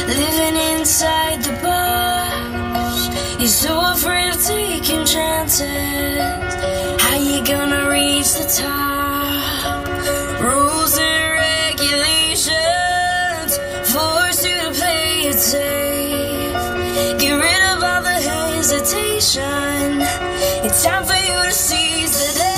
living inside the box. You're so afraid of taking chances. How you gonna reach the top? Rules and regulations force you to play it safe. Get rid of all the hesitation. It's time for you to seize the day.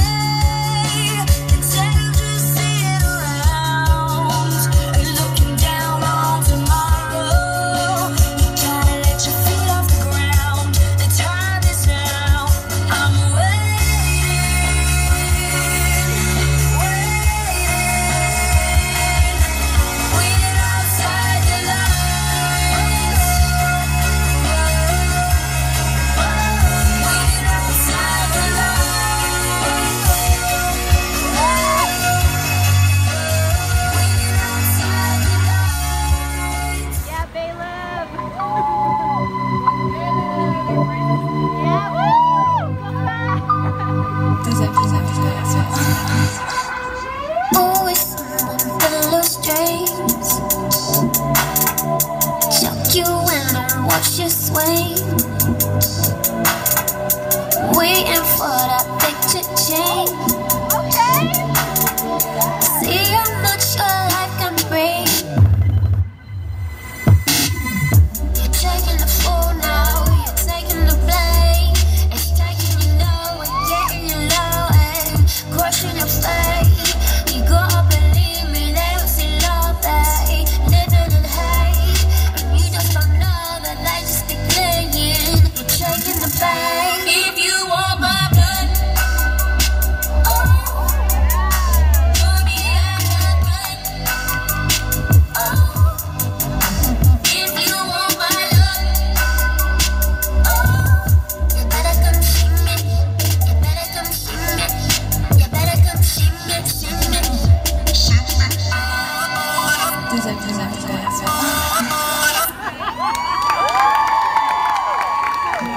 Always someone that looks strange. Chuck you in and watch you swing, waiting for that picture change. See how much your life can bring. You're taking the fall now, you're taking the blame. It's taking you low and getting you low and crushing your faith. You gotta believe me, they don't see love, they living in hate. And you just don't know that they just be playing. You're taking the bait. If you want my blood, oh, baby, I'm not good. Oh, if you want my love, oh, you better come see me. You better come see me. You better come see me, see me. Deuxième,